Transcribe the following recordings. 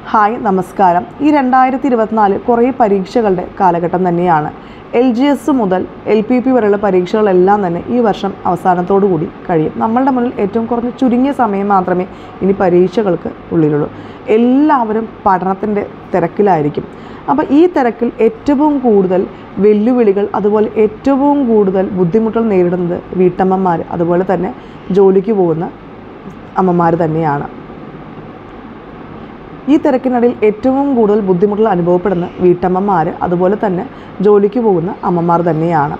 Hi നമസ്കാരം. ഈ 2024 കുറേ പരീക്ഷകളുടെ കാലഘട്ടം തന്നെയാണ്. LGS മുതൽ LPP വരെയുള്ള പരീക്ഷകളെല്ലാം തന്നെ ഈ വർഷം അവസാനത്തോടു കൂടി കഴിയും. നമ്മളുടെ മുന്നിൽ ഏറ്റവും കുറഞ്ഞ ചുരുങ്ങിയ സമയം മാത്രമേ ഇനി പരീക്ഷകൾക്ക് ഉള്ളിലുള്ളൂ. എല്ലാവരും പഠനത്തിൻ്റെ തിരക്കിലായിരിക്കും. അപ്പോൾ ഈ തിരക്കിൽ ഏറ്റവും കൂടുതൽ വെല്ലുവിളികൾ, അതുപോലെ ഏറ്റവും കൂടുതൽ ബുദ്ധിമുട്ടുകൾ നേരിടുന്നത് വീട്ടമ്മമാർ, അതുപോലെ തന്നെ ജോലിക്ക് പോകുന്ന അമ്മമാർ തന്നെയാണ്. ഈ തിരക്കിനിടയിൽ ഏറ്റവും കൂടുതൽ ബുദ്ധിമുട്ടുകൾ അനുഭവപ്പെടുന്ന വീട്ടമ്മമാർ, അതുപോലെ തന്നെ ജോലിക്ക് പോകുന്ന അമ്മമാർ തന്നെയാണ്.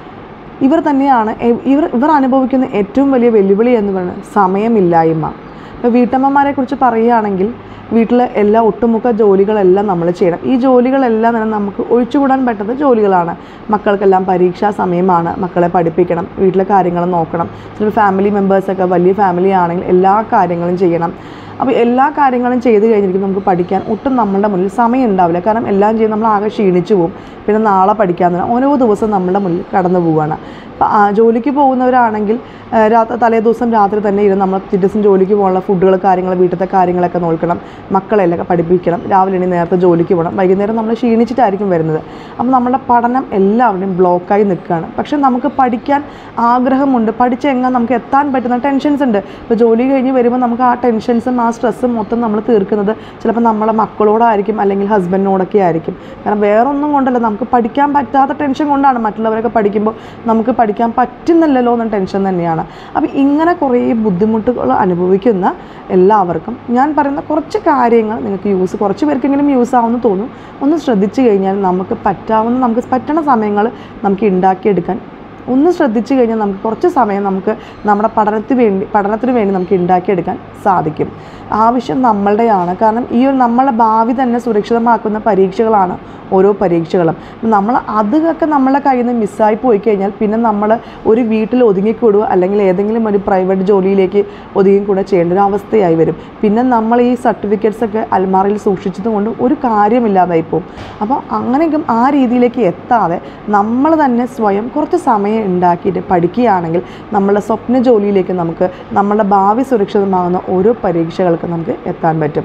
ഇവർ അനുഭവിക്കുന്ന ഏറ്റവും വലിയ വെല്ലുവിളി എന്ന് പറയുന്നത് സമയമില്ലായ്മ. ഇപ്പോൾ വീട്ടമ്മമാരെക്കുറിച്ച് പറയുകയാണെങ്കിൽ വീട്ടിലെ എല്ലാ ഒട്ടുമുക്ക ജോലികളെല്ലാം നമ്മൾ ചെയ്യണം. ഈ ജോലികളെല്ലാം തന്നെ നമുക്ക് ഒഴിച്ചുകൂടാൻ പറ്റുന്ന ജോലികളാണ്. മക്കൾക്കെല്ലാം പരീക്ഷാ സമയമാണ്, മക്കളെ പഠിപ്പിക്കണം, വീട്ടിലെ കാര്യങ്ങൾ നോക്കണം. ചിലപ്പോൾ ഫാമിലി മെമ്പേഴ്സൊക്കെ വലിയ ഫാമിലി ആണെങ്കിൽ എല്ലാ കാര്യങ്ങളും ചെയ്യണം. അപ്പോൾ എല്ലാ കാര്യങ്ങളും ചെയ്ത് കഴിഞ്ഞിരിക്കും നമുക്ക് പഠിക്കാൻ ഒട്ടും നമ്മളുടെ മുന്നിൽ സമയം ഉണ്ടാവില്ല. കാരണം എല്ലാം ചെയ്ത് നമ്മൾ ആകെ ക്ഷീണിച്ചു പോകും. പിന്നെ നാളെ പഠിക്കാമെന്ന് ഓരോ ദിവസം നമ്മളുടെ മുന്നിൽ കടന്നു പോവുകയാണ്. അപ്പോൾ ജോലിക്ക് പോകുന്നവരാണെങ്കിൽ തലേ ദിവസം രാത്രി തന്നെ ഇരുന്ന് നമ്മൾ ദിവസം ജോലിക്ക് പോകാനുള്ള ഫുഡുകൾ, കാര്യങ്ങൾ, വീട്ടിലത്തെ കാര്യങ്ങളൊക്കെ നോക്കണം, മക്കളെല്ലാം പഠിപ്പിക്കണം. രാവിലെ എണീറ്റ് നേരത്തെ ജോലിക്ക് പോകണം, വൈകുന്നേരം നമ്മൾ ക്ഷീണിച്ചിട്ടായിരിക്കും വരുന്നത്. അപ്പോൾ നമ്മുടെ പഠനം എല്ലാവരുടെയും ബ്ലോക്കായി നിൽക്കുകയാണ്. പക്ഷേ നമുക്ക് പഠിക്കാൻ ആഗ്രഹമുണ്ട്, പഠിച്ചെങ്ങനെ നമുക്ക് എത്താൻ പറ്റുന്ന ടെൻഷൻസ് ഉണ്ട്. ഇപ്പോൾ ജോലി കഴിഞ്ഞ് വരുമ്പോൾ നമുക്ക് ആ ടെൻഷൻസും ആ സ്ട്രെസ്സും മൊത്തം നമ്മൾ തീർക്കുന്നത് ചിലപ്പോൾ നമ്മളെ മക്കളോടായിരിക്കും, അല്ലെങ്കിൽ ഹസ്ബൻഡിനോടൊക്കെ ആയിരിക്കും. കാരണം വേറൊന്നും കൊണ്ടല്ല, നമുക്ക് പഠിക്കാൻ പറ്റാത്ത ടെൻഷൻ കൊണ്ടാണ്. മറ്റുള്ളവരൊക്കെ പഠിക്കുമ്പോൾ നമുക്ക് പഠിക്കാൻ പറ്റുന്നില്ലല്ലോ എന്ന ടെൻഷൻ തന്നെയാണ്. അപ്പോൾ ഇങ്ങനെ കുറേ ബുദ്ധിമുട്ടുകൾ അനുഭവിക്കുന്ന എല്ലാവർക്കും ഞാൻ പറയുന്ന കുറച്ച് കാര്യങ്ങൾ നിങ്ങൾക്ക് കുറച്ച് പേർക്കെങ്കിലും യൂസ് ആവുമെന്ന് തോന്നും. ഒന്ന് ശ്രദ്ധിച്ചു കഴിഞ്ഞാൽ നമുക്ക് പറ്റുന്ന സമയങ്ങൾ നമുക്ക് ഉണ്ടാക്കിയെടുക്കാൻ ഒന്ന് ശ്രദ്ധിച്ചു കഴിഞ്ഞാൽ നമുക്ക് കുറച്ച് സമയം നമുക്ക് നമ്മുടെ പഠനത്തിന് വേണ്ടി നമുക്ക് ഉണ്ടാക്കിയെടുക്കാൻ സാധിക്കും. ആവശ്യം നമ്മളുടെയാണ്. കാരണം നമ്മളെ ഭാവി തന്നെ സുരക്ഷിതമാക്കുന്ന പരീക്ഷകളാണ് ഓരോ പരീക്ഷകളും. അതൊക്കെ നമ്മളെ കയ്യിൽ നിന്ന് മിസ്സായി പോയി കഴിഞ്ഞാൽ പിന്നെ നമ്മൾ ഒരു വീട്ടിൽ ഒതുങ്ങിക്കൂടുക, അല്ലെങ്കിൽ ഏതെങ്കിലും ഒരു പ്രൈവറ്റ് ജോലിയിലേക്ക് ഒതുങ്ങിക്കൂടുക ചെയ്യേണ്ട ഒരു അവസ്ഥയായി വരും. പിന്നെ നമ്മൾ ഈ സർട്ടിഫിക്കറ്റ്സൊക്കെ അൽമാറയിൽ സൂക്ഷിച്ചത് കൊണ്ട് ഒരു കാര്യമില്ലാതായി പോകും. അപ്പോൾ അങ്ങനെയൊക്കെ ആ രീതിയിലേക്ക് എത്താതെ നമ്മൾ തന്നെ സ്വയം കുറച്ച് സമയം ഉണ്ടാക്കിയിട്ട് പഠിക്കുകയാണെങ്കിൽ നമ്മളുടെ സ്വപ്ന ജോലിയിലേക്ക് നമ്മളുടെ ഭാവി സുരക്ഷിതമാകുന്ന ഓരോ പരീക്ഷകൾക്ക് നമുക്ക് എത്താൻ പറ്റും.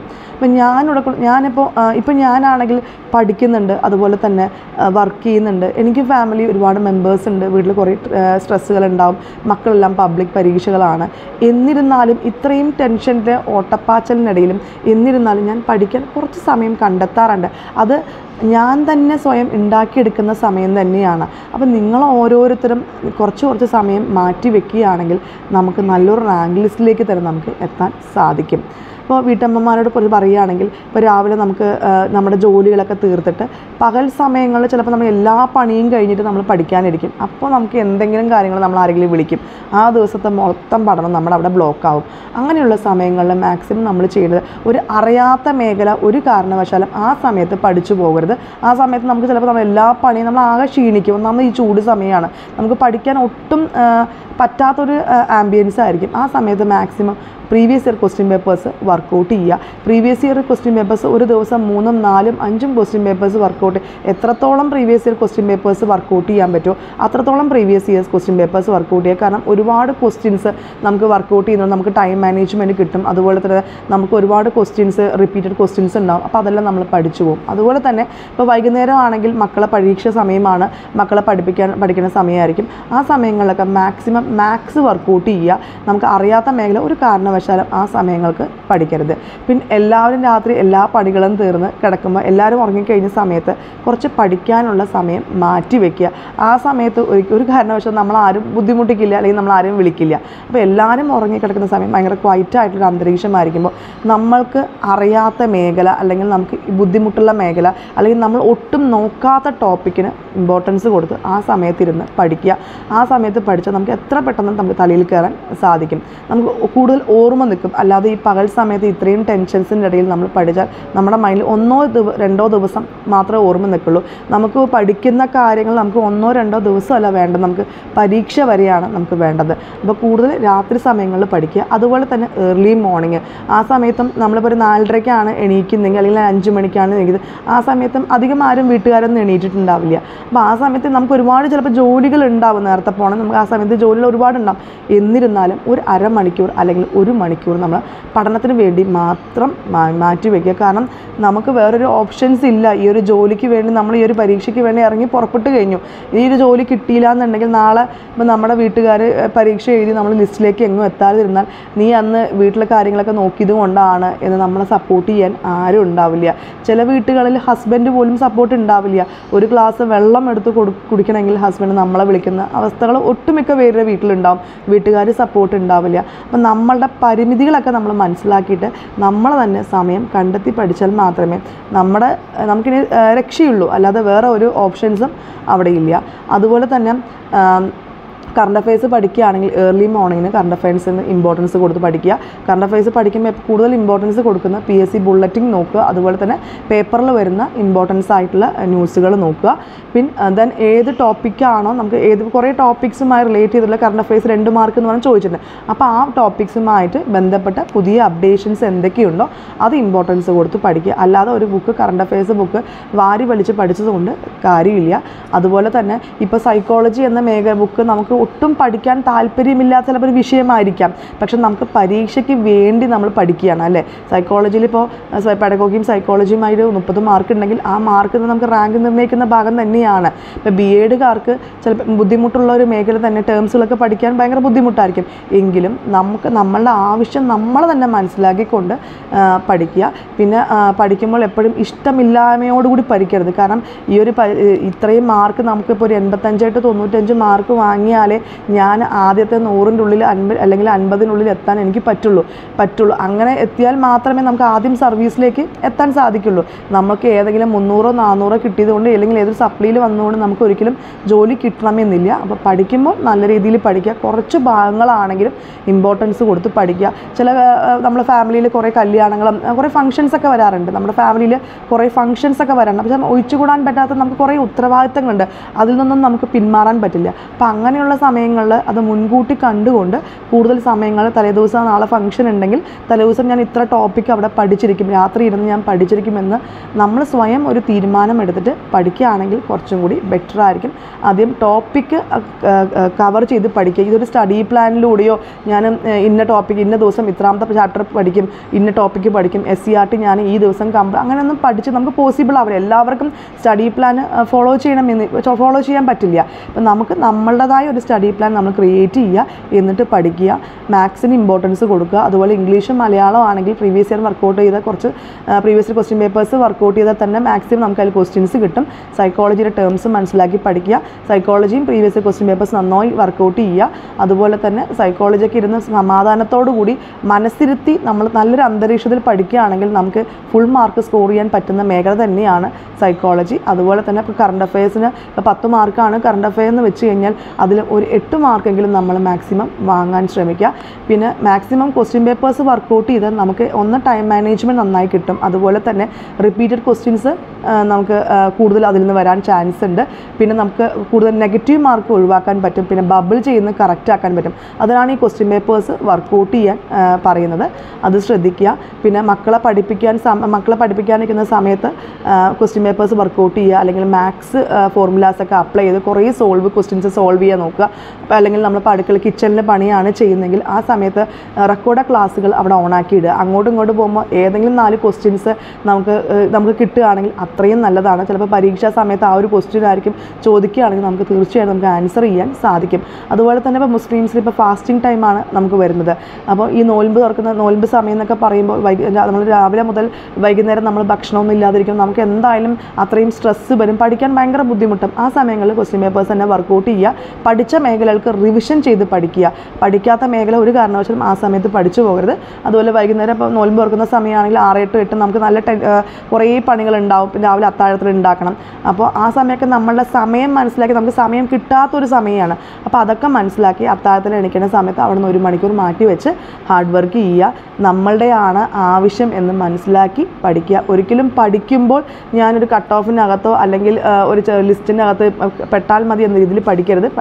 ഇപ്പം ഞാനാണെങ്കിൽ പഠിക്കുന്നുണ്ട്, അതുപോലെ തന്നെ വർക്ക് ചെയ്യുന്നുണ്ട്. എനിക്ക് ഫാമിലി ഒരുപാട് മെമ്പേഴ്സ് ഉണ്ട്, വീട്ടിൽ കുറേ സ്ട്രെസ്സുകളുണ്ടാവും, മക്കളെല്ലാം പബ്ലിക് പരീക്ഷകളാണ്. എന്നിരുന്നാലും ഇത്രയും ടെൻഷൻ്റെ ഓട്ടപ്പാച്ചലിനിടയിലും എന്നിരുന്നാലും ഞാൻ പഠിക്കാൻ കുറച്ച് സമയം കണ്ടെത്താറുണ്ട്. അത് ഞാൻ തന്നെ സ്വയം ഉണ്ടാക്കിയെടുക്കുന്ന സമയം തന്നെയാണ്. അപ്പോൾ നിങ്ങൾ ഓരോരുത്തരും കുറച്ച് സമയം മാറ്റി വെക്കുകയാണെങ്കിൽ നമുക്ക് നല്ലൊരു റാങ്ക് ലിസ്റ്റിലേക്ക് തന്നെ നമുക്ക് എത്താൻ സാധിക്കും. ഇപ്പോൾ വീട്ടമ്മമാരോട് പറയുകയാണെങ്കിൽ ഇപ്പോൾ രാവിലെ നമുക്ക് നമ്മുടെ ജോലികളൊക്കെ തീർത്തിട്ട് പകൽ സമയങ്ങളിൽ ചിലപ്പോൾ നമ്മൾ എല്ലാ പണിയും കഴിഞ്ഞിട്ട് നമ്മൾ പഠിക്കാനിരിക്കും. അപ്പോൾ നമുക്ക് എന്തെങ്കിലും കാര്യങ്ങൾ നമ്മൾ ആരെങ്കിലും വിളിക്കും, ആ ദിവസത്തെ മൊത്തം പഠനം നമ്മുടെ അവിടെ ബ്ലോക്കാവും. അങ്ങനെയുള്ള സമയങ്ങളിൽ മാക്സിമം നമ്മൾ ചെയ്യേണ്ടത് ഒരു അറിയാത്ത മേഖല ഒരു കാരണവശാലും ആ സമയത്ത് പഠിച്ചു പോകരുത്. ആ സമയത്ത് നമുക്ക് ചിലപ്പോൾ നമ്മൾ എല്ലാ പണിയും നമ്മൾ ആകെ ക്ഷീണിക്കും. ഒന്നാമത് ഈ ചൂട് സമയമാണ്, നമുക്ക് പഠിക്കാൻ ഒട്ടും പറ്റാത്തൊരു ആംബിയൻസ് ആയിരിക്കും. ആ സമയത്ത് maximum previous year question papers workout ചെയ്യുക. പ്രീവിയസ് ഇയർ ക്വസ്റ്റ്യൻ പേപ്പേഴ്സ് ഒരു ദിവസം 3, 4, 5 ക്വസ്റ്റ്യൻ പേപ്പേഴ്സ് വർക്കൗട്ട്. എത്രത്തോളം previous year question papers workout ചെയ്യാൻ പറ്റുമോ അത്രത്തോളം previous years question papers workout ചെയ്യുക. കാരണം ഒരുപാട് ക്വസ്റ്റ്യൻസ് നമുക്ക് വർക്കൗട്ട് ചെയ്യുന്നത് നമുക്ക് ടൈം മാനേജ്മെൻറ്റ് കിട്ടും. അതുപോലെ തന്നെ നമുക്ക് ഒരുപാട് റിപ്പീറ്റഡ് ക്വസ്റ്റ്യൻസ് ഉണ്ടാവും. അപ്പോൾ അതെല്ലാം നമ്മൾ പഠിച്ചു പോകും. അതുപോലെ തന്നെ ഇപ്പോൾ വൈകുന്നേരം ആണെങ്കിൽ മക്കളെ പരീക്ഷ സമയമാണ്, മക്കളെ പഠിക്കുന്ന സമയമായിരിക്കും. ആ സമയങ്ങളിലൊക്കെ മാക്സിമം മാത്സ് വർക്കൗട്ട് ചെയ്യുക. നമുക്ക് അറിയാത്ത മേഖല ഒരു കാരണവശാലും ആ സമയങ്ങൾക്ക് പഠിക്കരുത്. പിന്നെ എല്ലാവരും രാത്രി എല്ലാ പണികളും തീർന്ന് കിടക്കുമ്പോൾ എല്ലാവരും ഉറങ്ങിക്കഴിഞ്ഞ സമയത്ത് കുറച്ച് പഠിക്കാനുള്ള സമയം മാറ്റി വയ്ക്കുക. ആ സമയത്ത് ഒരു കാരണവശാലും നമ്മളാരും ബുദ്ധിമുട്ടിക്കില്ല, അല്ലെങ്കിൽ നമ്മളാരും വിളിക്കില്ല. അപ്പോൾ എല്ലാവരും ഉറങ്ങിക്കിടക്കുന്ന സമയം ഭയങ്കര ക്വയറ്റായിട്ടുള്ള അന്തരീക്ഷമായിരിക്കുമ്പോൾ നമ്മൾക്ക് അറിയാത്ത മേഖല, അല്ലെങ്കിൽ നമുക്ക് ബുദ്ധിമുട്ടുള്ള മേഖല, അല്ലെങ്കിൽ നമ്മൾ ഒട്ടും നോക്കാത്ത ടോപ്പിക്കിന് ഇമ്പോർട്ടൻസ് കൊടുത്ത് ആ സമയത്തിരുന്ന് പഠിക്കുക. ആ സമയത്ത് പഠിച്ചാൽ നമുക്ക് എത്ര പെട്ടെന്ന് നമുക്ക് തലയിൽ കയറാൻ സാധിക്കും, നമുക്ക് കൂടുതൽ ഓർമ്മ നിൽക്കും. അല്ലാതെ ഈ പകൽ സമയത്ത് ഇത്രയും ടെൻഷൻസിൻ്റെ ഇടയിൽ നമ്മൾ പഠിച്ചാൽ നമ്മുടെ മൈൻഡിൽ 1-2 ദിവസം മാത്രമേ ഓർമ്മ നിൽക്കുള്ളൂ. നമുക്ക് പഠിക്കുന്ന കാര്യങ്ങൾ നമുക്ക് 1-2 ദിവസമല്ല വേണ്ടത്, നമുക്ക് പരീക്ഷ വരെയാണ് നമുക്ക് വേണ്ടത്. അപ്പോൾ കൂടുതൽ രാത്രി സമയങ്ങളിൽ പഠിക്കുക. അതുപോലെ തന്നെ ഏർലി മോർണിംഗ്, ആ സമയത്തും നമ്മളിപ്പോൾ ഒരു 4:30ക്കാണ് എണീക്കുന്നെങ്കിൽ, അല്ലെങ്കിൽ 5 മണിക്കാണ് എണീക്കുന്നത്, ആ സമയത്തും അധികം ആരും വീട്ടുകാരൊന്നും എണീറ്റിട്ടുണ്ടാവില്ല. അപ്പോൾ ആ സമയത്ത് നമുക്ക് ഒരുപാട് ചിലപ്പോൾ ജോലികൾ ഉണ്ടാവും, നേരത്തെ പോകണം, നമുക്ക് ആ സമയത്ത് ജോലികൾ സമയങ്ങളിൽ ഒരുപാടുണ്ടാകും. എന്നിരുന്നാലും ഒരു അരമണിക്കൂർ അല്ലെങ്കിൽ 1 മണിക്കൂർ നമ്മൾ പഠനത്തിന് വേണ്ടി മാത്രം മാറ്റി വയ്ക്കുക. കാരണം നമുക്ക് വേറൊരു ഓപ്ഷൻസ് ഇല്ല. ഈ ഒരു ജോലിക്ക് വേണ്ടി നമ്മൾ ഈ ഒരു പരീക്ഷയ്ക്ക് വേണ്ടി ഇറങ്ങി പുറപ്പെട്ട് കഴിഞ്ഞു. ഈ ഒരു ജോലി കിട്ടിയില്ല എന്നുണ്ടെങ്കിൽ നാളെ ഇപ്പം നമ്മുടെ വീട്ടുകാർ പരീക്ഷ എഴുതി നമ്മൾ ലിസ്റ്റിലേക്ക് എങ്ങും എത്താതിരുന്നാൽ നീ അന്ന് വീട്ടിലെ കാര്യങ്ങളൊക്കെ നോക്കിയത് കൊണ്ടാണ് എന്ന് നമ്മളെ സപ്പോർട്ട് ചെയ്യാൻ ആരും ഉണ്ടാവില്ല. ചില വീട്ടുകളിൽ ഹസ്ബൻഡ് പോലും സപ്പോർട്ട് ഉണ്ടാവില്ല. ഒരു ഗ്ലാസ് വെള്ളം എടുത്ത് കുടിക്കണമെങ്കിൽ ഹസ്ബൻഡ് നമ്മളെ വിളിക്കുന്ന അവസ്ഥകൾ ഒട്ടുമിക്ക പേരുടെ വീട്ടിലുണ്ടാവും. വീട്ടുകാർ സപ്പോർട്ട് ഉണ്ടാവില്ല. അപ്പം നമ്മളുടെ പരിമിതികളൊക്കെ നമ്മൾ മനസ്സിലാക്കിയിട്ട് നമ്മൾ തന്നെ സമയം കണ്ടെത്തി പഠിച്ചാൽ മാത്രമേ നമുക്കിനി രക്ഷയുള്ളൂ. അല്ലാതെ വേറെ ഒരു ഓപ്ഷൻസും അവിടെ ഇല്ല. അതുപോലെ തന്നെ കറണ്ട് അഫയേഴ്സ് പഠിക്കുകയാണെങ്കിൽ ഏർലി മോർണിംഗിന് കറണ്ട് അഫയേഴ്സിന് ഇമ്പോർട്ടൻസ് കൊടുത്ത് പഠിക്കുക. കറണ്ട് അഫയേഴ്സ് പഠിക്കുമ്പോൾ കൂടുതൽ ഇമ്പോർട്ടൻസ് കൊടുക്കുന്ന PSC ബുള്ളറ്റിൻ നോക്കുക. അതുപോലെ തന്നെ പേപ്പറിൽ വരുന്ന ഇമ്പോർട്ടൻസ് ആയിട്ടുള്ള ന്യൂസുകൾ നോക്കുക. ദെൻ ഏത് ടോപ്പിക്കാണോ നമുക്ക് കുറേ ടോപ്പിക്സുമായി റിലേറ്റ് ചെയ്തിട്ടുള്ള കറണ്ട് അഫയേഴ്സ് 2 മാർക്ക് എന്ന് പറഞ്ഞാൽ ചോദിച്ചിട്ടുണ്ട്. അപ്പോൾ ആ ടോപ്പിക്സുമായിട്ട് ബന്ധപ്പെട്ട പുതിയ അപ്ഡേഷൻസ് എന്തൊക്കെയുണ്ടോ അത് ഇമ്പോർട്ടൻസ് കൊടുത്ത് പഠിക്കുക. അല്ലാതെ ഒരു കറണ്ട് അഫയേഴ്സ് ബുക്ക് വാരി വലിച്ച് പഠിച്ചതുകൊണ്ട് കാര്യമില്ല. അതുപോലെ തന്നെ ഇപ്പോൾ സൈക്കോളജി എന്ന ബുക്ക് നമുക്ക് ഒട്ടും പഠിക്കാൻ താല്പര്യമില്ലാത്ത ചിലപ്പോൾ ഒരു വിഷയമായിരിക്കാം. പക്ഷെ നമുക്ക് പരീക്ഷയ്ക്ക് വേണ്ടി നമ്മൾ പഠിക്കുകയാണ് അല്ലേ. സൈക്കോളജിയിൽ ഇപ്പോൾ പെഡഗോഗിയും സൈക്കോളജിയുമായിട്ട് 30 മാർക്ക് ഉണ്ടെങ്കിൽ ആ മാർക്ക് നമുക്ക് റാങ്ക് നിർണ്ണയിക്കുന്ന ഭാഗം തന്നെയാണ്. ഇപ്പോൾ BEdകാർക്ക് ചിലപ്പോൾ ബുദ്ധിമുട്ടുള്ള ഒരു മേഖല തന്നെ ടേംസുകളൊക്കെ പഠിക്കാൻ ഭയങ്കര ബുദ്ധിമുട്ടായിരിക്കും. എങ്കിലും നമ്മളുടെ ആവശ്യം നമ്മൾ തന്നെ മനസ്സിലാക്കിക്കൊണ്ട് പഠിക്കുക. പിന്നെ പഠിക്കുമ്പോൾ എപ്പോഴും ഇഷ്ടമില്ലായ്മയോടുകൂടി പഠിക്കരുത്. കാരണം ഇത്രയും മാർക്ക് നമുക്കിപ്പോൾ ഒരു 85-95 മാർക്ക് വാങ്ങിയാൽ ഞാൻ ആദ്യത്തെ 100ൻ്റെ ഉള്ളിൽ 50 അല്ലെങ്കിൽ 50-നുള്ളിൽ എത്താൻ എനിക്ക് പറ്റുള്ളൂ. അങ്ങനെ എത്തിയാൽ മാത്രമേ നമുക്ക് ആദ്യം സർവീസിലേക്ക് എത്താൻ സാധിക്കുള്ളൂ. നമുക്ക് ഏതെങ്കിലും 300-400 കിട്ടിയതുകൊണ്ട് അല്ലെങ്കിൽ ഏതൊരു സപ്ലിയിൽ വന്നുകൊണ്ട് നമുക്ക് ഒരിക്കലും ജോലി കിട്ടണമെന്നില്ല. അപ്പോൾ പഠിക്കുമ്പോൾ നല്ല രീതിയിൽ പഠിക്കുക. കുറച്ച് ഭാഗങ്ങളാണെങ്കിലും ഇമ്പോർട്ടൻസ് കൊടുത്ത് പഠിക്കുക. നമ്മുടെ ഫാമിലിയിൽ കുറേ കല്യാണങ്ങളും കുറേ ഫംഗ്ഷൻസൊക്കെ വരാറുണ്ട്. നമ്മുടെ ഫാമിലിയിൽ കുറേ ഫംഗ്ഷൻസൊക്കെ വരാറുണ്ട്. പക്ഷേ ഒഴിച്ചുകൂടാൻ പറ്റാത്ത നമുക്ക് കുറേ ഉത്തരവാദിത്തങ്ങളുണ്ട്. അതിൽ നിന്നും നമുക്ക് പിന്മാറാൻ പറ്റില്ല. അപ്പോൾ അങ്ങനെയുള്ള സമയങ്ങളിൽ അത് മുൻകൂട്ടി കണ്ടുകൊണ്ട് കൂടുതൽ സമയങ്ങൾ തലേദിവസം നാളെ ഫംഗ്ഷൻ ഉണ്ടെങ്കിൽ തലേദിവസം ഞാൻ ഇത്ര ടോപ്പിക്ക് അവിടെ പഠിച്ചിരിക്കും, രാത്രി ഇരുന്ന് ഞാൻ പഠിച്ചിരിക്കുമെന്ന് നമ്മൾ സ്വയം ഒരു തീരുമാനം എടുത്തിട്ട് പഠിക്കുകയാണെങ്കിൽ കുറച്ചും കൂടി ബെറ്റർ ആയിരിക്കും. ആദ്യം ടോപ്പിക്ക് കവർ ചെയ്ത് പഠിക്കുക. ഇതൊരു സ്റ്റഡി പ്ലാനിലൂടെയോ ഞാൻ ഇന്ന ടോപ്പിക്ക് ഇന്ന ദിവസം ഇത്രാമത്തെ ചാപ്റ്റർ പഠിക്കും, ഇന്ന ടോപ്പിക്ക് പഠിക്കും, SCERT ഞാൻ ഈ ദിവസം അങ്ങനെയൊന്നും പഠിച്ച് നമുക്ക് പോസിബിൾ ആവില്ല. എല്ലാവർക്കും സ്റ്റഡി പ്ലാൻ ഫോളോ ചെയ്യാൻ പറ്റില്ല. അപ്പം നമുക്ക് നമ്മളുടേതായ ഒരു സ്റ്റഡി പ്ലാൻ നമ്മൾ ക്രിയേറ്റ് ചെയ്യുക, എന്നിട്ട് പഠിക്കുക. മാത്സിന് ഇമ്പോർട്ടൻസ് കൊടുക്കുക. അതുപോലെ ഇംഗ്ലീഷും മലയാളം ആണെങ്കിൽ പ്രീവിയസ് ഇയർ വർക്കൗട്ട് ചെയ്ത കുറച്ച് previous year question papers workout ചെയ്താൽ തന്നെ മാക്സിമം നമുക്ക് അതിൽ ക്വസ്റ്റ്യൻസ് കിട്ടും. സൈക്കോളജിയുടെ ടേംസ് മനസ്സിലാക്കി പഠിക്കുക. സൈക്കോളജിയും പ്രീവിയസ് ഇയർ ക്വസ്റ്റ്യൻ പേപ്പേഴ്സ് നന്നായി വർക്കൗട്ട് ചെയ്യുക. അതുപോലെ തന്നെ സൈക്കോളജിയൊക്കെ ഇരുന്ന് സമാധാനത്തോടു കൂടി മനസ്സിരുത്തി നമ്മൾ നല്ലൊരു അന്തരീക്ഷത്തിൽ പഠിക്കുകയാണെങ്കിൽ നമുക്ക് ഫുൾ മാർക്ക് സ്കോർ ചെയ്യാൻ പറ്റുന്ന മേഖല തന്നെയാണ് സൈക്കോളജി. അതുപോലെ തന്നെ ഇപ്പോൾ കറണ്ട് അഫയേഴ്സിന് 10 മാർക്കാണ് കറണ്ട് അഫെയർ എന്ന് വെച്ച് കഴിഞ്ഞാൽ അതിൽ ഒരു 8 മാർക്കെങ്കിലും നമ്മൾ മാക്സിമം വാങ്ങാൻ ശ്രമിക്കുക. പിന്നെ മാക്സിമം ക്വസ്റ്റ്യൻ പേപ്പേഴ്സ് വർക്കൗട്ട് ചെയ്താൽ നമുക്ക് ടൈം മാനേജ്മെൻറ്റ് നന്നായി കിട്ടും. അതുപോലെ തന്നെ റിപ്പീറ്റഡ് ക്വസ്റ്റ്യൻസ് നമുക്ക് കൂടുതൽ അതിൽ നിന്ന് വരാൻ ചാൻസ് ഉണ്ട്. പിന്നെ നമുക്ക് കൂടുതൽ നെഗറ്റീവ് മാർക്ക് ഒഴിവാക്കാൻ പറ്റും. പിന്നെ ബബിൾ ചെയ്യുന്നത് കറക്റ്റ് ആക്കാൻ പറ്റും. അതിനാണ് ഈ ക്വസ്റ്റ്യൻ പേപ്പേഴ്സ് വർക്കൗട്ട് ചെയ്യാൻ പറയുന്നത്. അത് ശ്രദ്ധിക്കുക. പിന്നെ മക്കളെ പഠിപ്പിക്കാനിരിക്കുന്ന സമയത്ത് ക്വസ്റ്റ്യൻ പേപ്പേഴ്സ് വർക്കൗട്ട് ചെയ്യുക. അല്ലെങ്കിൽ മാത്സ് ഫോർമുലാസൊക്കെ അപ്ലൈ ചെയ്ത് കുറേ ക്വസ്റ്റ്യൻസ് സോൾവ് ചെയ്യാൻ നോക്കുക. അല്ലെങ്കിൽ നമ്മൾ അടുക്കള കിച്ചണിൽ പണിയാണ് ചെയ്യുന്നതെങ്കിൽ ആ സമയത്ത് റെക്കോർഡ് ക്ലാസ്സുകൾ അവിടെ ഓണാക്കി ഇടുക. അങ്ങോട്ടും ഇങ്ങോട്ടും പോകുമ്പോൾ ഏതെങ്കിലും 4 ക്വസ്റ്റ്യൻസ് നമുക്ക് കിട്ടുകയാണെങ്കിൽ അത്രയും നല്ലതാണ്. ചിലപ്പോൾ പരീക്ഷാ സമയത്ത് ആ ഒരു ക്വസ്റ്റ്യൻ ആയിരിക്കും ചോദിക്കുകയാണെങ്കിൽ നമുക്ക് തീർച്ചയായും നമുക്ക് ആൻസർ ചെയ്യാൻ സാധിക്കും. അതുപോലെ തന്നെ ഇപ്പോൾ മുസ്ലിംസിൽ ഇപ്പോൾ ഫാസ്റ്റിംഗ് ടൈമാണ് നമുക്ക് വരുന്നത്. അപ്പോൾ ഈ നോൽമ്പ് സമയം എന്നൊക്കെ പറയുമ്പോൾ നമ്മൾ രാവിലെ മുതൽ വൈകുന്നേരം നമ്മൾ ഭക്ഷണമൊന്നും ഇല്ലാതിരിക്കും. നമുക്ക് എന്തായാലും അത്രയും സ്ട്രെസ്സ് വരും, പഠിക്കാൻ ഭയങ്കര ബുദ്ധിമുട്ടും. ആ സമയങ്ങളിൽ ക്വസ്റ്റ്യൻ പേപ്പേഴ്സ് തന്നെ വർക്കൗട്ട് ചെയ്യുക. പഠിച്ച മേഖലകൾക്ക് റിവിഷൻ ചെയ്ത് പഠിക്കുക. പഠിക്കാത്ത മേഖല ഒരു കാരണവശാലും ആ സമയത്ത് പഠിച്ചു പോകരുത്. അതുപോലെ വൈകുന്നേരം ഇപ്പോൾ നോൽമ്പ് തുറക്കുന്ന സമയമാണെങ്കിൽ 6-8 നമുക്ക് നല്ല കുറേ പണികളുണ്ടാവും. പിന്നെ രാവിലെ അത്താഴത്തിൽ ഉണ്ടാക്കണം. അപ്പോൾ ആ സമയമൊക്കെ നമ്മളുടെ സമയം മനസ്സിലാക്കി, നമുക്ക് സമയം കിട്ടാത്തൊരു സമയമാണ്. അപ്പോൾ അതൊക്കെ മനസ്സിലാക്കി അത്താഴത്തിൽ എണീക്കുന്ന സമയത്ത് അവിടെ നിന്ന് 1 മണിക്കൂർ മാറ്റി വെച്ച് ഹാർഡ് വർക്ക് ചെയ്യുക. നമ്മളുടെയാണ് ആവശ്യം എന്ന് മനസ്സിലാക്കി പഠിക്കുക. ഒരിക്കലും പഠിക്കുമ്പോൾ ഞാനൊരു കട്ട് ഓഫിനകത്തോ അല്ലെങ്കിൽ ഒരു ലിസ്റ്റിനകത്ത് പെട്ടാൽ മതി എന്ന രീതിയിൽ പഠിക്കരുത്. പഠിക്കുമ്പോൾ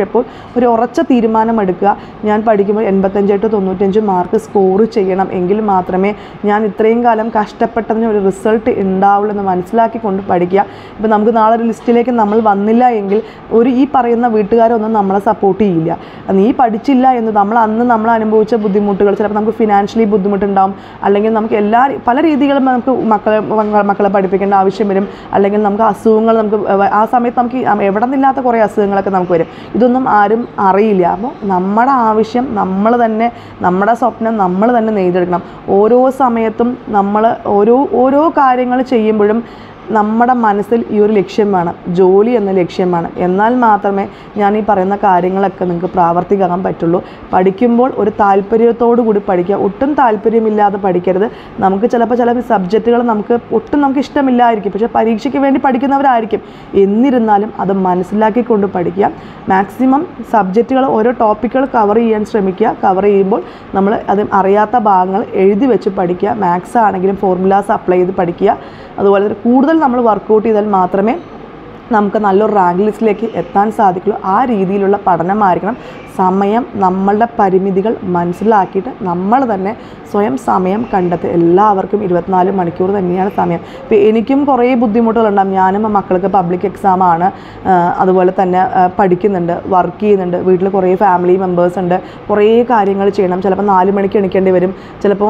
പഠിക്കുമ്പോഴെപ്പോൾ ഒരു ഉറച്ച തീരുമാനമെടുക്കുക. ഞാൻ പഠിക്കുമ്പോൾ 85 to 95 മാർക്ക് സ്കോർ ചെയ്യണം, എങ്കിൽ മാത്രമേ ഞാൻ ഇത്രയും കാലം കഷ്ടപ്പെട്ടതിന് ഒരു റിസൾട്ട് ഉണ്ടാവുള്ളൂ എന്ന് മനസ്സിലാക്കിക്കൊണ്ട് പഠിക്കുക. ഇപ്പോൾ നമുക്ക് നാളെ ഒരു ലിസ്റ്റിലേക്ക് നമ്മൾ വന്നില്ല എങ്കിൽ ഈ പറയുന്ന വീട്ടുകാരൊന്നും നമ്മളെ സപ്പോർട്ട് ചെയ്യില്ല. നീ പഠിച്ചില്ല എന്ന് നമ്മൾ അനുഭവിച്ച ബുദ്ധിമുട്ടുകൾ, ചിലപ്പോൾ നമുക്ക് ഫിനാൻഷ്യലി ബുദ്ധിമുട്ടുണ്ടാകും, അല്ലെങ്കിൽ നമുക്ക് പല രീതികളും നമുക്ക് മക്കളെ പഠിപ്പിക്കേണ്ട ആവശ്യം വരും, അല്ലെങ്കിൽ നമുക്ക് അസുഖങ്ങൾ, നമുക്ക് ആ സമയത്ത് നമുക്ക് എവിടെ നിന്നില്ലാത്ത കുറേ അസുഖങ്ങളൊക്കെ നമുക്ക് വരും. ഇതൊന്നും ആരും അറിയില്ല. അപ്പോൾ നമ്മുടെ ആവശ്യം നമ്മൾ തന്നെ, നമ്മുടെ സ്വപ്നം നമ്മൾ തന്നെ നെയ്തെടുക്കണം. ഓരോ സമയത്തും നമ്മൾ ഓരോ കാര്യങ്ങൾ ചെയ്യുമ്പോഴും നമ്മുടെ മനസ്സിൽ ഈ ഒരു ലക്ഷ്യം വേണം, ജോലി എന്ന ലക്ഷ്യം വേണം. എന്നാൽ മാത്രമേ ഞാൻ ഈ പറയുന്ന കാര്യങ്ങളൊക്കെ നിങ്ങൾക്ക് പ്രാവർത്തികമാക്കാൻ പറ്റുള്ളൂ. പഠിക്കുമ്പോൾ ഒരു താല്പര്യത്തോടു കൂടി പഠിക്കുക, ഒട്ടും താല്പര്യമില്ലാതെ പഠിക്കരുത്. നമുക്ക് ചിലപ്പോൾ ചില സബ്ജക്റ്റുകൾ നമുക്ക് ഇഷ്ടമില്ലായിരിക്കും, പക്ഷേ പരീക്ഷയ്ക്ക് വേണ്ടി പഠിക്കുന്നവരായിരിക്കും. എന്നിരുന്നാലും അത് മനസ്സിലാക്കിക്കൊണ്ട് പഠിക്കുക. മാക്സിമം സബ്ജക്റ്റുകൾ, ഓരോ ടോപ്പിക്കുകൾ കവർ ചെയ്യാൻ ശ്രമിക്കുക. കവർ ചെയ്യുമ്പോൾ നമ്മൾ അത് അറിയാത്ത ഭാഗങ്ങൾ എഴുതി വെച്ച് പഠിക്കുക. മാത്സ് ആണെങ്കിലും ഫോർമുലാസ് അപ്ലൈ ചെയ്ത് പഠിക്കുക. അതുപോലെ കൂടുതൽ നമ്മൾ വർക്കൗട്ട് ചെയ്താൽ മാത്രമേ നമുക്ക് നല്ലൊരു റാങ്ക് ലിസ്റ്റിലേക്ക് എത്താൻ സാധിക്കുള്ളൂ. ആ രീതിയിലുള്ള പഠനമായിരിക്കണം. നമ്മളുടെ പരിമിതികൾ മനസ്സിലാക്കിയിട്ട് നമ്മൾ തന്നെ സ്വയം സമയം കണ്ടെത്തുക. എല്ലാവർക്കും 24 മണിക്കൂർ തന്നെയാണ് സമയം. ഇപ്പോൾ എനിക്കും കുറേ ബുദ്ധിമുട്ടുകളുണ്ടാകും. ഞാനും മക്കൾക്ക് പബ്ലിക് എക്സാമാണ്, അതുപോലെ തന്നെ പഠിക്കുന്നുണ്ട്, വർക്ക് ചെയ്യുന്നുണ്ട്, വീട്ടിൽ കുറേ ഫാമിലി മെമ്പേഴ്സ് ഉണ്ട്, കുറേ കാര്യങ്ങൾ ചെയ്യണം. ചിലപ്പോൾ 4 മണിക്ക് എണീക്കേണ്ടി വരും, ചിലപ്പോൾ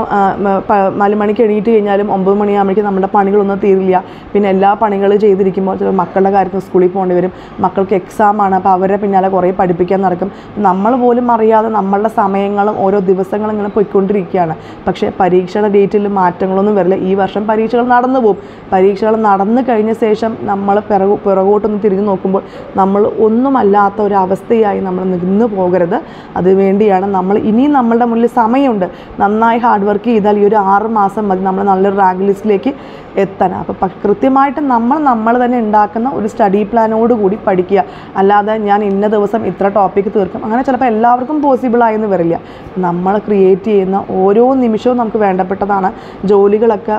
4 മണിക്ക് എണീറ്റ് കഴിഞ്ഞാലും 9 മണിയാകുമ്പോഴേക്കും നമ്മുടെ പണികളൊന്നും തീരില്ല. പിന്നെ എല്ലാ പണികൾ ചെയ്തിരിക്കുമ്പോൾ ചിലപ്പോൾ മക്കളുടെ കാര്യത്തിൽ സ്കൂളിൽ പോകേണ്ടി വരും, മക്കൾക്ക് എക്സാമാണ്, അപ്പോൾ അവരുടെ പിന്നാലെ കുറേ പഠിപ്പിക്കാൻ നടക്കും. നമ്മൾ പോലും അറിയാതെ നമ്മളുടെ സമയങ്ങളും ഓരോ ദിവസങ്ങളും ഇങ്ങനെ പോയിക്കൊണ്ടിരിക്കുകയാണ്. പക്ഷേ പരീക്ഷയുടെ ഡേറ്റിൽ മാറ്റങ്ങളൊന്നും വരില്ല. ഈ വർഷം പരീക്ഷകൾ നടന്നു പോകും. പരീക്ഷകൾ നടന്നു കഴിഞ്ഞ ശേഷം നമ്മൾ പിറകോട്ടൊന്ന് തിരിഞ്ഞു നോക്കുമ്പോൾ നമ്മൾ ഒന്നുമല്ലാത്ത ഒരവസ്ഥയായി നമ്മൾ നിന്ന് പോകരുത്. അതുവേണ്ടിയാണ് ഇനിയും നമ്മളുടെ മുന്നിൽ സമയമുണ്ട്. നന്നായി ഹാർഡ് വർക്ക് ചെയ്താൽ ഈ ഒരു 6 മാസം മതി നമ്മൾ നല്ലൊരു റാങ്ക് ലിസ്റ്റിലേക്ക് എത്താൻ. അപ്പോൾ കൃത്യമായിട്ട് നമ്മൾ തന്നെ ഉണ്ടാക്കുന്ന ഒരു സ്റ്റഡി പ്ലാനോടുകൂടി പഠിക്കുക. അല്ലാതെ ഞാൻ ഇന്ന ദിവസം ഇത്ര ടോപ്പിക്ക് തീർക്കും, അങ്ങനെ ചിലപ്പോൾ എല്ലാവർക്കും പോസിബിളായെന്ന് വരില്ല. നമ്മൾ ക്രിയേറ്റ് ചെയ്യുന്ന ഓരോ നിമിഷവും നമുക്ക് വേണ്ടപ്പെട്ടതാണ്. ജോലികളൊക്കെ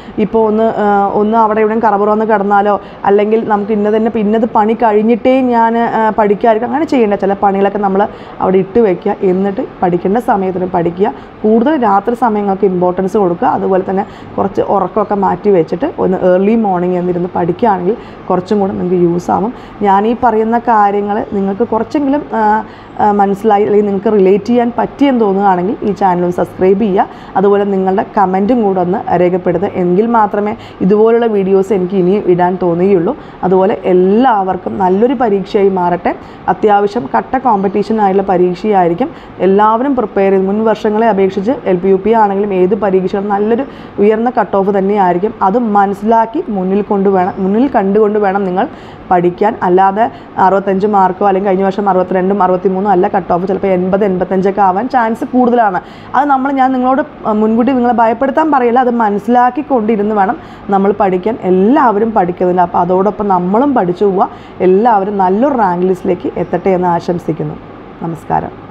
ഒന്ന് അവിടെ എവിടെയും കറപുറന്ന് കിടന്നാലോ, അല്ലെങ്കിൽ നമുക്ക് ഇന്നത് പണി കഴിഞ്ഞിട്ടേ ഞാൻ പഠിക്കാതിരിക്കും, അങ്ങനെ ചെയ്യേണ്ട. ചില പണികളൊക്കെ നമ്മൾ അവിടെ ഇട്ട് വയ്ക്കുക, എന്നിട്ട് പഠിക്കേണ്ട സമയത്തിന് പഠിക്കുക. കൂടുതൽ രാത്രി സമയങ്ങൾക്ക് ഇമ്പോർട്ടൻസ് കൊടുക്കുക. അതുപോലെ തന്നെ കുറച്ച് ഉറക്കമൊക്കെ മാറ്റി വെച്ചിട്ട് ഒന്ന് ഏർലി മോർണിംഗ് എന്നിരുന്ന് പഠിക്കുകയാണെങ്കിൽ കുറച്ചും കൂടെ നിങ്ങൾക്ക് യൂസ് ആവും. ഞാൻ ഈ പറയുന്ന കാര്യങ്ങൾ നിങ്ങൾക്ക് കുറച്ചെങ്കിലും മനസ്സിലായി, അല്ലെങ്കിൽ നിങ്ങൾക്ക് റിലേറ്റ് ചെയ്യാൻ പറ്റിയെന്ന് തോന്നുകയാണെങ്കിൽ ഈ ചാനൽ സബ്സ്ക്രൈബ് ചെയ്യുക. അതുപോലെ നിങ്ങളുടെ കമൻറ്റും കൂടെ ഒന്ന് രേഖപ്പെടുത്തുക. എങ്കിൽ മാത്രമേ ഇതുപോലുള്ള വീഡിയോസ് എനിക്ക് ഇനിയും ഇടാൻ തോന്നുകയുള്ളൂ. അതുപോലെ എല്ലാവർക്കും നല്ലൊരു പരീക്ഷയായി മാറട്ടെ. അത്യാവശ്യം കട്ട കോമ്പറ്റീഷനായിട്ടുള്ള പരീക്ഷയായിരിക്കും. എല്ലാവരും പ്രിപ്പയർ ചെയ്ത്, മുൻ വർഷങ്ങളെ അപേക്ഷിച്ച് LP UP ആണെങ്കിലും ഏത് പരീക്ഷകളും നല്ലൊരു ഉയർന്ന കട്ട് ഓഫ് തന്നെയായിരിക്കും. അത് മനസ്സിലാക്കി മുന്നിൽ കണ്ടുകൊണ്ട് വേണം നിങ്ങൾ പഠിക്കാൻ. അല്ലാതെ 65 മാർക്കോ അല്ലെങ്കിൽ കഴിഞ്ഞ വർഷം 62, 63 അല്ല കട്ട് ഓഫ്, ചിലപ്പോൾ 80, 85 ആവാൻ ചാൻസ് കൂടുതലാണ്. അത് ഞാൻ നിങ്ങളോട് മുൻകൂട്ടി നിങ്ങളെ ഭയപ്പെടുത്താൻ പറയില്ല, അത് മനസ്സിലാക്കിക്കൊണ്ടിരുന്ന് വേണം നമ്മൾ പഠിക്കാൻ. എല്ലാവരും പഠിക്കുന്നില്ല, അപ്പോൾ അതോടൊപ്പം നമ്മളും പഠിച്ചു പോവുക. എല്ലാവരും നല്ലൊരു റാങ്ക് ലിസ്റ്റിലേക്ക് എത്തട്ടെ എന്ന് ആശംസിക്കുന്നു. നമസ്കാരം.